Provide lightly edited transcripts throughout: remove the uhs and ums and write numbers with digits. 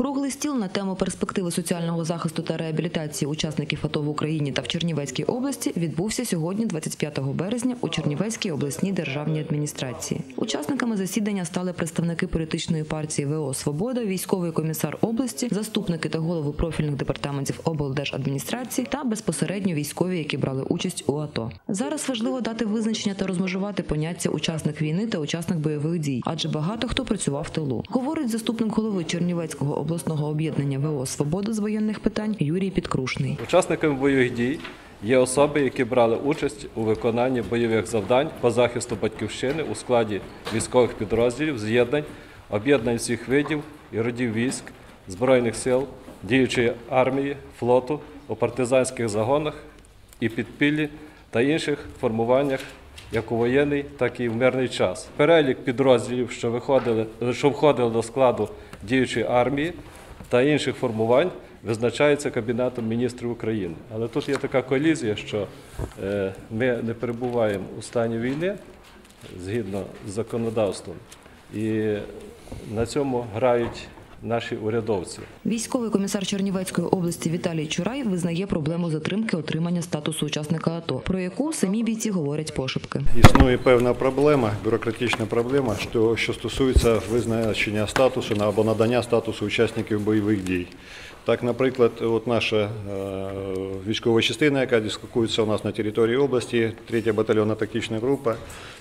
Круглий стіл на тему перспективи соціального захисту та реабілітації учасників АТО в Україні та в Чернівецькій області відбувся сьогодні, 25 березня, у Чернівецькій обласній державній адміністрації. Учасниками засідання стали представники політичної партії ВО «Свобода», військовий комісар області, заступники та голови профільних департаментів облдержадміністрації та безпосередньо військові, які брали участь у АТО. Зараз важливо дати визначення та розмежувати поняття «учасник війни» та «учасник бойових дій», адже багато хто працював в тилу. Говорить заступник голови Чернівецького обласного об'єднання ВО «Свобода» з воєнних питань Юрій Підкрушний. Учасниками бойових дій є особи, які брали участь у виконанні бойових завдань по захисту батьківщини у складі військових підрозділів, з'єднань, об'єднань всіх видів і родів військ, Збройних сил, діючої армії, флоту, у партизанських загонах і підпіллі та інших формуваннях як у воєнний, так і в мирний час. Перелік підрозділів, що входили до складу діючої армії та інших формувань, визначається Кабінетом міністрів України. Але тут є така колізія, що ми не перебуваємо у стані війни, згідно з законодавством, і на цьому грають наші урядовці. Військовий комісар Чернівецької області Віталій Чурай визнає проблему затримки отримання статусу учасника АТО, про яку самі бійці говорять пошепки. Існує певна проблема, бюрократична проблема, що стосується визначення статусу або надання статусу учасників бойових дій. Так, наприклад, от наша військова частина, яка дислокується у нас на території області, 3-я батальйонна тактична група,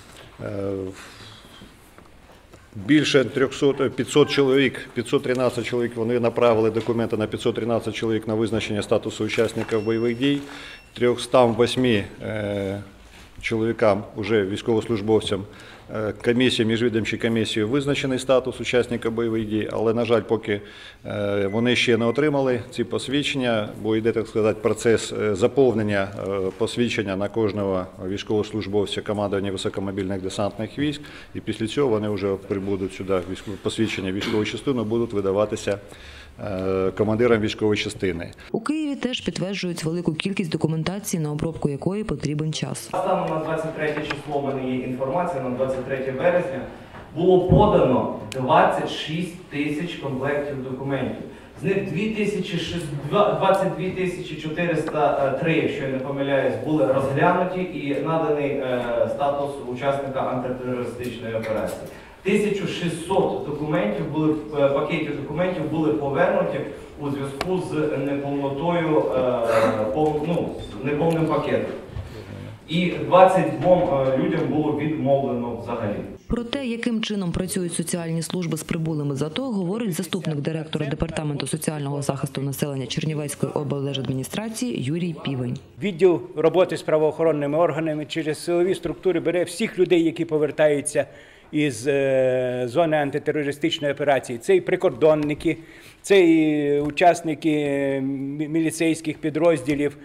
більше 500 чоловік, 513 чоловік, вони направили документи на 513 чоловік на визначення статусу учасників бойових дій, 308 чоловікам, уже військовослужбовцям, міжвідомчою комісією визначений статус учасника бойових дій, але, на жаль, поки вони ще не отримали ці посвідчення, бо йде, так сказати, процес заповнення посвідчення на кожного військовослужбовця командування високомобільних десантних військ, і після цього вони вже прибудуть сюди, посвідчення військової частини будуть видаватися командирам військової частини. У Києві теж підтверджують велику кількість документації, на обробку якої потрібен час. Станом на 23 число, в мене є інформація, на 23 березня було подано 26 тисяч комплектів документів. З них 22 403, якщо я не помиляюсь, були розглянуті і наданий статус учасника антитерористичної операції. 1600 документів пакетів документів були повернуті у зв'язку з неповнотою, неповним пакетом. І 22 людям було відмовлено взагалі. Про те, яким чином працюють соціальні служби з прибулими з АТО, говорить заступник директора Департаменту соціального захисту населення Чернівецької облдержадміністрації Юрій Півень. Відділ роботи з правоохоронними органами через силові структури бере всіх людей, які повертаються із зони антитерористичної операції. Це і прикордонники, це і учасники міліцейських підрозділів,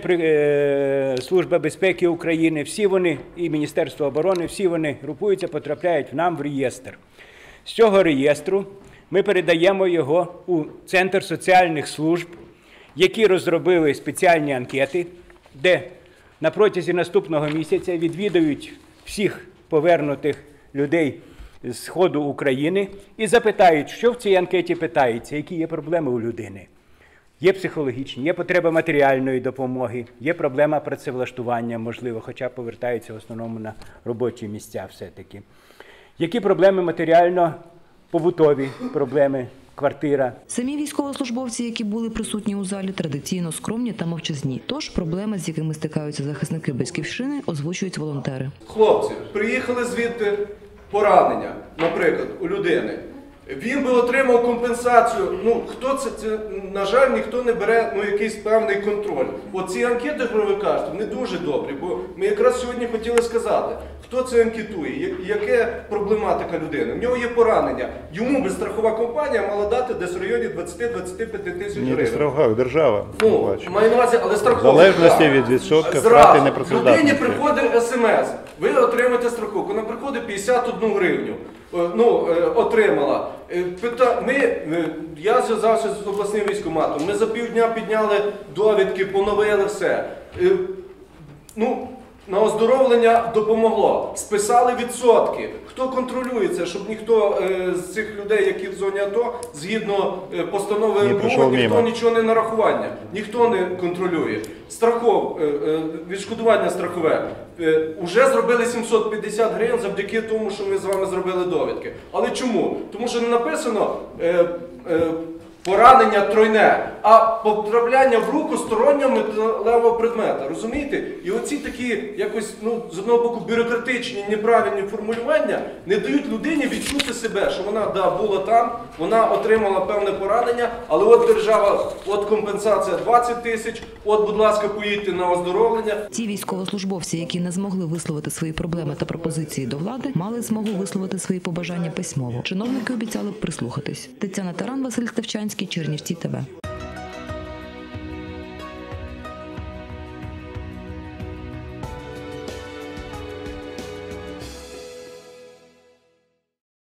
це Служба безпеки України. Всі вони, і Міністерство оборони, всі вони групуються, потрапляють в реєстр. З цього реєстру ми передаємо його у Центр соціальних служб, які розробили спеціальні анкети, де на протязі наступного місяця відвідують всіх повернутих людей з сходу України і запитають, що в цій анкеті питається, які є проблеми у людини. Є психологічні, є потреба матеріальної допомоги, є проблема працевлаштування, можливо, хоча повертаються в основному на робочі місця все-таки. Які проблеми матеріально-побутові, проблеми, квартира. Самі військовослужбовці, які були присутні у залі, традиційно скромні та мовчазні. Тож проблеми, з якими стикаються захисники Батьківщини, озвучують волонтери. Хлопці, приїхали звідти поранення, наприклад, у людини. Він би отримав компенсацію. Хто це, на жаль, ніхто не бере якийсь певний контроль. Оці анкети, про ви кажете, вони дуже добрі, бо ми якраз сьогодні хотіли сказати, хто це анкетує, яка проблематика людини. В нього є поранення, йому би страхова компанія мала дати десь в районі 20-25 тисяч гривень. Не страхова, держава. Маю на увазі, але страхова. В залежності від відсотка втрати непрацездатності. Людині приходить смс, ви отримаєте страховку, вона приходить 51 гривню. Отримала. Я зв'язався з обласним військкоматом, ми за півдня підняли довідки, поновили все. На оздоровлення допомогло. Списали відсотки. Хто контролює це, щоб ніхто з цих людей, які в зоні АТО, згідно постанови НБУ, ніхто нічого не нарахування, ніхто не контролює. Відшкодування страхове. Уже зробили 750 гривень завдяки тому, що ми з вами зробили довідки. Але чому? Тому що не написано поранення тройне, а потрапляння в руку стороннього металевого предмета. Розумієте? І оці такі якось, з одного боку, бюрократичні, неправильні формулювання не дають людині відчути себе, що вона була там, вона отримала певне поранення, але от держава, от компенсація 20 тисяч, от, будь ласка, поїдьте на оздоровлення. Ті військовослужбовці, які не змогли висловити свої проблеми та пропозиції до влади, мали змогу висловити свої побажання письмово. Чиновники обіцяли прислухатись. Тетяна Таран, Василь Ставчанський, Чернівці ТВ.